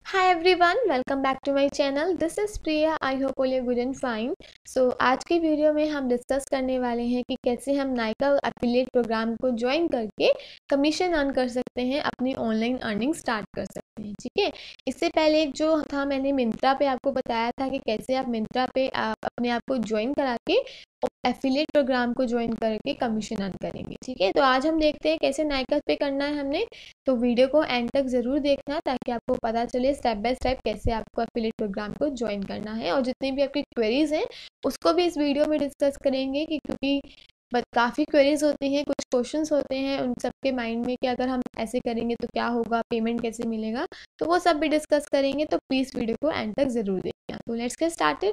Hi everyone, welcome back to my channel. This is Priya. I hope all you good and fine. So आज की video में हम discuss करने वाले हैं कि कैसे हम नाइका एफिलिएट प्रोग्राम को ज्वाइन करके कमीशन अर्न कर सकते हैं, अपनी ऑनलाइन अर्निंग स्टार्ट कर सकते हैं। ठीक है, इससे पहले एक जो था मैंने मिंत्रा पे आपको बताया था कि कैसे आप मिंत्रा पे आप अपने आप को ज्वाइन करा के एफिलिएट प्रोग्राम को ज्वाइन करके कमीशन अर्न करेंगे। ठीक है, तो आज हम देखते हैं कैसे नाइका पे करना है हमने। तो वीडियो को एंड तक ज़रूर देखना ताकि आपको पता चले स्टेप बाय स्टेप कैसे आपको एफिलिएट प्रोग्राम को ज्वाइन करना है। और जितनी भी आपकी क्वेरीज हैं उसको भी इस वीडियो में डिस्कस करेंगे कि क्योंकि काफ़ी क्वेरीज होती हैं, कुछ क्वेश्चंस होते हैं उन सबके माइंड में कि अगर हम ऐसे करेंगे तो क्या होगा, पेमेंट कैसे मिलेगा, तो वो सब भी डिस्कस करेंगे। तो प्लीज़ वीडियो को एंड तक ज़रूर देखना। तो लेट्स गेट स्टार्टेड।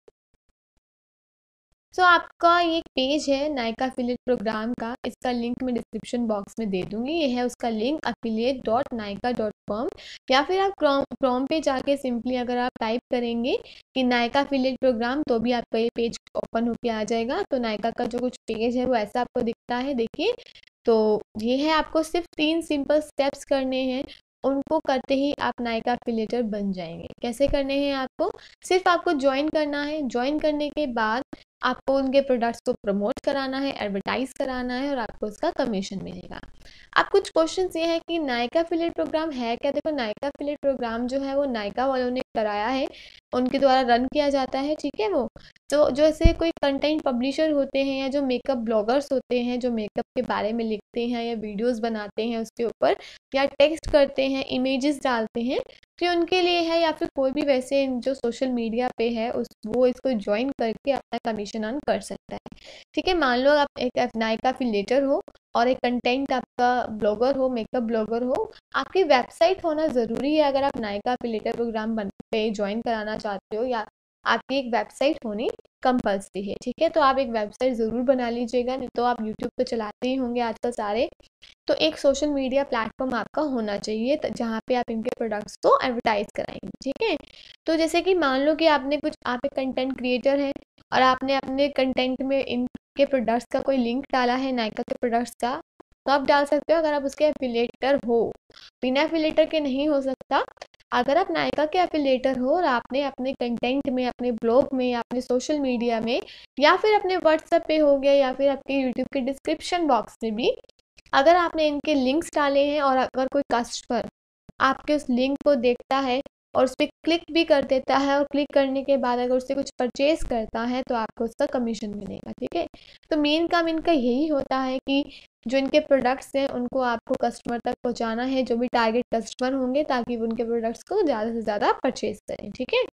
आपका ये पेज है नाइका एफिलिएट प्रोग्राम का, इसका लिंक मैं डिस्क्रिप्शन बॉक्स में दे दूंगी। ये है उसका लिंक affiliate.nika.com, या फिर आप क्रोम पे जाके सिंपली अगर आप टाइप करेंगे कि नाइका एफिलिएट प्रोग्राम तो भी आपका ये पेज ओपन होके आ जाएगा। तो नाइका का जो कुछ पेज है वो ऐसा आपको दिखता है, देखिए। तो ये है, आपको सिर्फ 3 सिंपल स्टेप्स करने हैं, उनको करते ही आप नाइका एफिलिएटर बन जाएंगे। कैसे करने हैं आपको? सिर्फ आपको ज्वाइन करना है। ज्वाइन करने के बाद आपको उनके प्रोडक्ट्स को प्रमोट कराना है, एडवर्टाइज कराना है और आपको उसका कमीशन मिलेगा। अब कुछ क्वेश्चंस ये है कि नाइका एफिलिएट प्रोग्राम है क्या। देखो, नाइका एफिलिएट प्रोग्राम जो है वो नाइका वालों ने कराया है, उनके द्वारा रन किया जाता है। ठीक है, वो तो जो ऐसे कोई कंटेंट पब्लिशर होते हैं या जो मेकअप ब्लॉगर्स होते हैं, जो मेकअप के बारे में लिखते हैं या वीडियोस बनाते हैं उसके ऊपर, या टेक्स्ट करते हैं, इमेजेस डालते हैं, तो उनके लिए है। या फिर कोई भी वैसे जो सोशल मीडिया पे है वो इसको ज्वाइन करके अपना कमीशन अर्न कर सकता है। ठीक है, मान लो आप एक नाइका एफिलिएटर हो और एक कंटेंट आपका ब्लॉगर हो, मेकअप ब्लॉगर हो, आपकी वेबसाइट होना ज़रूरी है। अगर आप नाइका एफिलिएटर प्रोग्राम पे ज्वाइन कराना चाहते हो, या आपकी एक वेबसाइट होनी कंपल्सरी है। ठीक है, तो आप एक वेबसाइट ज़रूर बना लीजिएगा, नहीं तो आप यूट्यूब पे चलाते ही होंगे आजकल सारे। तो एक सोशल मीडिया प्लेटफॉर्म आपका होना चाहिए जहाँ पे आप इनके प्रोडक्ट्स को एडवर्टाइज कराएंगे। ठीक है, तो जैसे कि मान लो कि आप एक कंटेंट क्रिएटर हैं और आपने अपने कंटेंट में इनके प्रोडक्ट्स का कोई लिंक डाला है, नाइका के प्रोडक्ट्स का, तो आप डाल सकते हो अगर आप उसके एफिलिएटर हो। बिना एफिलिएटर के नहीं हो सकता। अगर आप नाइका के एफिलिएटर हो और आपने अपने कंटेंट में, अपने ब्लॉग में, अपने सोशल मीडिया में, या फिर अपने व्हाट्सएप पे हो गया, या फिर आपके यूट्यूब के डिस्क्रिप्शन बॉक्स में भी अगर आपने इनके लिंक्स डाले हैं और अगर कोई कस्टमर आपके उस लिंक को देखता है और उस पर क्लिक भी कर देता है, और क्लिक करने के बाद अगर उससे कुछ परचेज करता है तो आपको उसका कमीशन मिलेगा। ठीक है, तो मेन काम इनका यही होता है कि जो इनके प्रोडक्ट्स हैं उनको आपको कस्टमर तक पहुंचाना है, जो भी टारगेट कस्टमर होंगे, ताकि वो उनके प्रोडक्ट्स को ज़्यादा से ज़्यादा परचेज करें। ठीक है,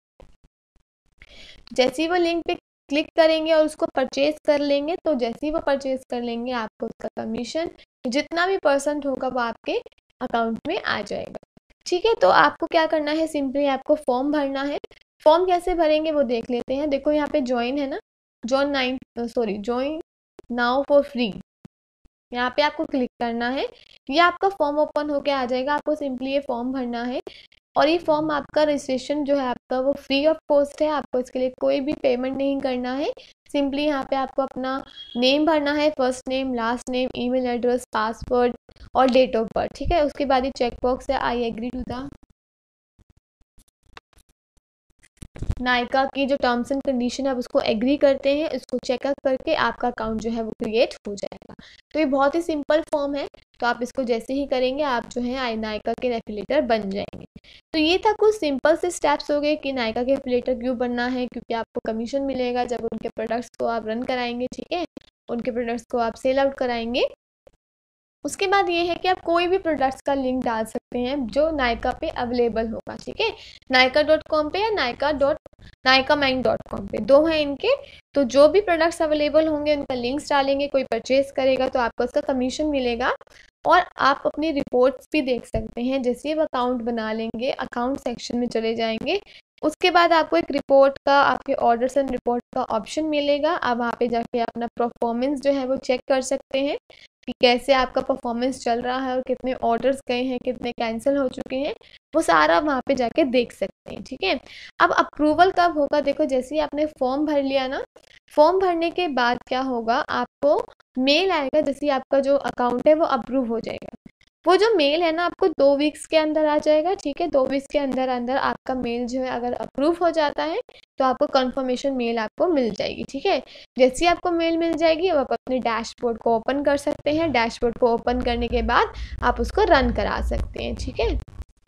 जैसे ही वो लिंक पे क्लिक करेंगे और उसको परचेज कर लेंगे, तो जैसे ही वो परचेज कर लेंगे आपको उसका कमीशन जितना भी परसेंट होगा वो आपके अकाउंट में आ जाएगा। ठीक है, तो आपको क्या करना है, सिंपली आपको फॉर्म भरना है। फॉर्म कैसे भरेंगे वो देख लेते हैं। देखो यहाँ पे ज्वाइन है ना, ज्वाइन नाउ फॉर फ्री, यहाँ पे आपको क्लिक करना है। ये आपका फॉर्म ओपन होके आ जाएगा, आपको सिंपली ये फॉर्म भरना है। और ये फॉर्म आपका रजिस्ट्रेशन जो है आपका वो फ्री ऑफ कॉस्ट है, आपको इसके लिए कोई भी पेमेंट नहीं करना है। सिंपली यहाँ पे आपको अपना नेम भरना है, first name, last name, email address, password और डेट ऑफ बर्थ। ठीक है, उसके बाद ये चेक बॉक्स है, I agree to the Nykaa की जो टर्म्स एंड कंडीशन है आप उसको एग्री करते हैं। इसको चेकअप करके आपका अकाउंट जो है वो क्रिएट हो जाएगा। तो ये बहुत ही सिंपल फॉर्म है, तो आप इसको जैसे ही करेंगे आप जो है नाइका के एफिलिएटर बन जाएंगे। तो ये था कुछ सिंपल से स्टेप्स हो गए कि नाइका के एफिलिएटर क्यों बनना है, क्योंकि आपको कमीशन मिलेगा जब उनके प्रोडक्ट्स को आप रन कराएंगे। ठीक है, उनके प्रोडक्ट्स को आप सेल आउट कराएंगे। उसके बाद ये है कि आप कोई भी प्रोडक्ट्स का लिंक डाल सकते हैं जो नाइका पे अवेलेबल होगा। ठीक है, नाइका.com पे या नाइकामैन.com पे, दो हैं इनके। तो जो भी प्रोडक्ट्स अवेलेबल होंगे उनका लिंक्स डालेंगे, कोई परचेज करेगा तो आपको उसका कमीशन मिलेगा। और आप अपनी रिपोर्ट्स भी देख सकते हैं। जैसे आप अकाउंट बना लेंगे, अकाउंट सेक्शन में चले जाएंगे, उसके बाद आपको एक रिपोर्ट का, आपके ऑर्डर्स एंड रिपोर्ट का ऑप्शन मिलेगा। आप वहाँ पे जाके अपना परफॉर्मेंस जो है वो चेक कर सकते हैं कि कैसे आपका परफॉर्मेंस चल रहा है और कितने ऑर्डर्स गए हैं, कितने कैंसिल हो चुके हैं, वो सारा वहाँ पे जाके देख सकते हैं। ठीक है, अब अप्रूवल कब होगा? देखो, जैसे ही आपने फॉर्म भर लिया ना, फॉर्म भरने के बाद क्या होगा, आपको मेल आएगा जैसे आपका जो अकाउंट है वो अप्रूव हो जाएगा। वो जो मेल है ना आपको 2 वीक्स के अंदर आ जाएगा, ठीक है। 2 वीक्स के अंदर अंदर आपका मेल जो है अगर अप्रूव हो जाता है तो आपको कंफर्मेशन मेल आपको मिल जाएगी, ठीक है। जैसे ही आपको मेल मिल जाएगी अब आप अपने डैशबोर्ड को ओपन कर सकते हैं। डैशबोर्ड को ओपन करने के बाद आप उसको रन करा सकते हैं, ठीक है।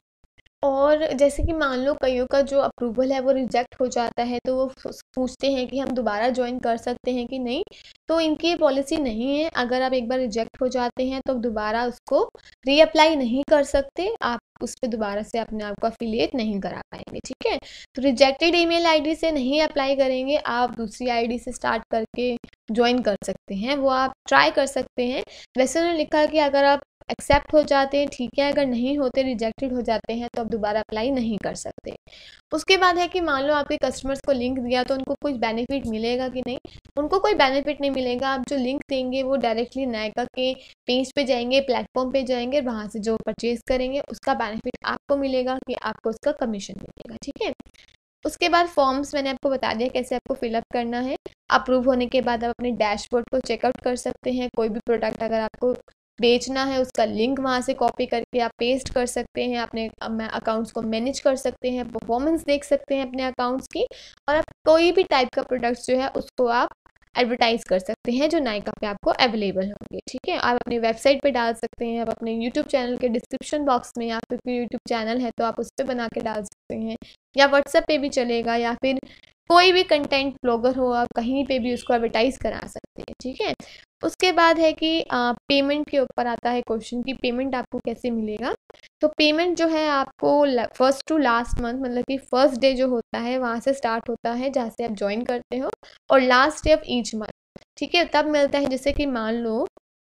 और जैसे कि मान लो कईयों का जो अप्रूवल है वो रिजेक्ट हो जाता है तो वो पूछते हैं कि हम दोबारा ज्वाइन कर सकते हैं कि नहीं। तो इनकी ये पॉलिसी नहीं है, अगर आप एक बार रिजेक्ट हो जाते हैं तो दोबारा उसको रीअप्लाई नहीं कर सकते, आप उस पर दोबारा से अपने आप को अफिलिएट नहीं करा पाएंगे, ठीक है। तो रिजेक्टेड ईमेल आईडी से नहीं अप्लाई करेंगे, आप दूसरी आईडी से स्टार्ट करके ज्वाइन कर सकते हैं, वो आप ट्राई कर सकते हैं। वैसे उन्होंने लिखा कि अगर आप एक्सेप्ट हो जाते हैं ठीक है, अगर नहीं होते रिजेक्टेड हो जाते हैं तो आप दोबारा अप्लाई नहीं कर सकते। उसके बाद है कि मान लो आपके कस्टमर्स को लिंक दिया तो उनको कुछ बेनिफिट मिलेगा कि नहीं। उनको कोई बेनिफिट नहीं मिलेगा, आप जो लिंक देंगे वो डायरेक्टली नायका के पेज पे जाएंगे, प्लेटफॉर्म पे जाएंगे, वहाँ से जो परचेज करेंगे उसका बेनिफिट आपको मिलेगा कि आपको उसका कमीशन मिलेगा, ठीक है। उसके बाद फॉर्म्स मैंने आपको बता दिया कैसे आपको फिलअप करना है। अप्रूव होने के बाद आप अपने डैशबोर्ड को चेकआउट कर सकते हैं। कोई भी प्रोडक्ट अगर आपको बेचना है उसका लिंक वहाँ से कॉपी करके आप पेस्ट कर सकते हैं, अपने अकाउंट्स को मैनेज कर सकते हैं, परफॉर्मेंस देख सकते हैं अपने अकाउंट्स की, और आप कोई भी टाइप का प्रोडक्ट्स जो है उसको आप एडवर्टाइज कर सकते हैं जो नायका पे आपको अवेलेबल होंगे, ठीक है। आप अपनी वेबसाइट पे डाल सकते हैं, आप अपने यूट्यूब चैनल के डिस्क्रिप्शन बॉक्स में, या फिर यूट्यूब चैनल है तो आप उस पर बना के डाल सकते हैं, या व्हाट्सएप पे भी चलेगा, या फिर कोई भी कंटेंट ब्लॉगर हो आप कहीं पे भी उसको एडवर्टाइज करा सकते हैं, ठीक है। उसके बाद है कि पेमेंट के ऊपर आता है क्वेश्चन की पेमेंट आपको कैसे मिलेगा। तो पेमेंट जो है आपको फर्स्ट टू लास्ट मंथ, मतलब कि फर्स्ट डे जो होता है वहाँ से स्टार्ट होता है जहाँ से आप ज्वाइन करते हो, और last day of each month, ठीक है, तब मिलता है। जैसे कि मान लो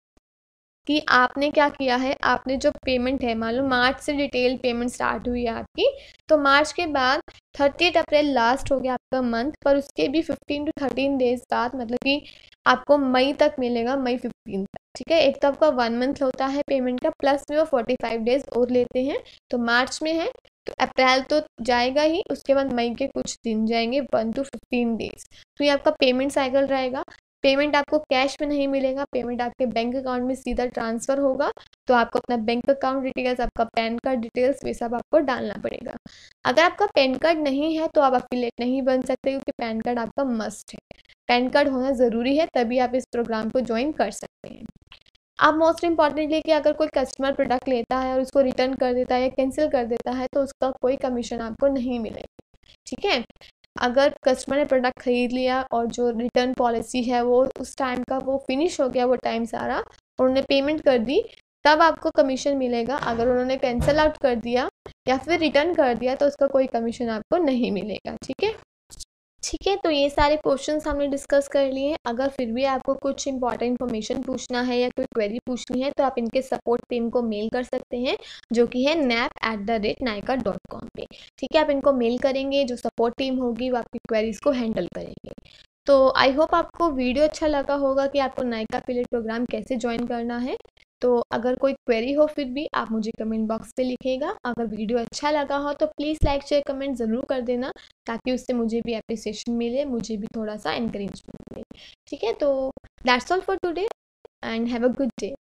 कि आपने क्या किया है, आपने जो पेमेंट है मान लो मार्च से डिटेल पेमेंट स्टार्ट हुई है आपकी, तो मार्च के बाद 30 अप्रैल लास्ट हो गया आपका मंथ, पर उसके भी 15 to 13 डेज बाद, मतलब कि आपको मई तक मिलेगा, मई 15 तक, ठीक है। एक तो आपका 1 मंथ होता है पेमेंट का, प्लस में वो 45 डेज और लेते हैं। तो मार्च में है तो अप्रैल तो जाएगा ही, उसके बाद मई के कुछ दिन जाएंगे, 1 to 15 डेज। तो ये आपका पेमेंट साइकिल रहेगा। पेमेंट आपको कैश में नहीं मिलेगा, पेमेंट आपके बैंक अकाउंट में सीधा ट्रांसफ़र होगा। तो आपको अपना बैंक अकाउंट डिटेल्स, आपका पैन कार्ड डिटेल्स, ये सब आपको डालना पड़ेगा। अगर आपका पैन कार्ड नहीं है तो आप अफिलिएट नहीं बन सकते, क्योंकि पैन कार्ड आपका मस्ट है, पैन कार्ड होना ज़रूरी है, तभी आप इस प्रोग्राम को ज्वाइन कर सकते हैं। अब मोस्ट इम्पॉर्टेंटली कि अगर कोई कस्टमर प्रोडक्ट लेता है और उसको रिटर्न कर देता है या कैंसिल कर देता है तो उसका कोई कमीशन आपको नहीं मिलेगा, ठीक है। अगर कस्टमर ने प्रोडक्ट ख़रीद लिया और जो रिटर्न पॉलिसी है वो उस टाइम का वो फिनिश हो गया, वो टाइम सारा, और उन्होंने पेमेंट कर दी, तब आपको कमीशन मिलेगा। अगर उन्होंने कैंसिल आउट कर दिया या फिर रिटर्न कर दिया तो उसका कोई कमीशन आपको नहीं मिलेगा, ठीक है। ठीक है, तो ये सारे क्वेश्चंस हमने डिस्कस कर लिए हैं। अगर फिर भी आपको कुछ इंपॉर्टेंट इन्फॉर्मेशन पूछना है या कोई क्वेरी पूछनी है तो आप इनके सपोर्ट टीम को मेल कर सकते हैं, जो कि है nap@nyka.com पे, ठीक है। आप इनको मेल करेंगे, जो सपोर्ट टीम होगी वो आपकी क्वेरीज को हैंडल करेंगे। तो आई होप आपको वीडियो अच्छा लगा होगा कि आपको नायका एफिलिएट प्रोग्राम कैसे ज्वाइन करना है। तो अगर कोई क्वेरी हो फिर भी आप मुझे कमेंट बॉक्स पे लिखिएगा। अगर वीडियो अच्छा लगा हो तो प्लीज़ लाइक शेयर कमेंट ज़रूर कर देना, ताकि उससे मुझे भी अप्रिसिएशन मिले, मुझे भी थोड़ा सा इंकरेजमेंट मिले, ठीक है। तो that's all for today and have a good day.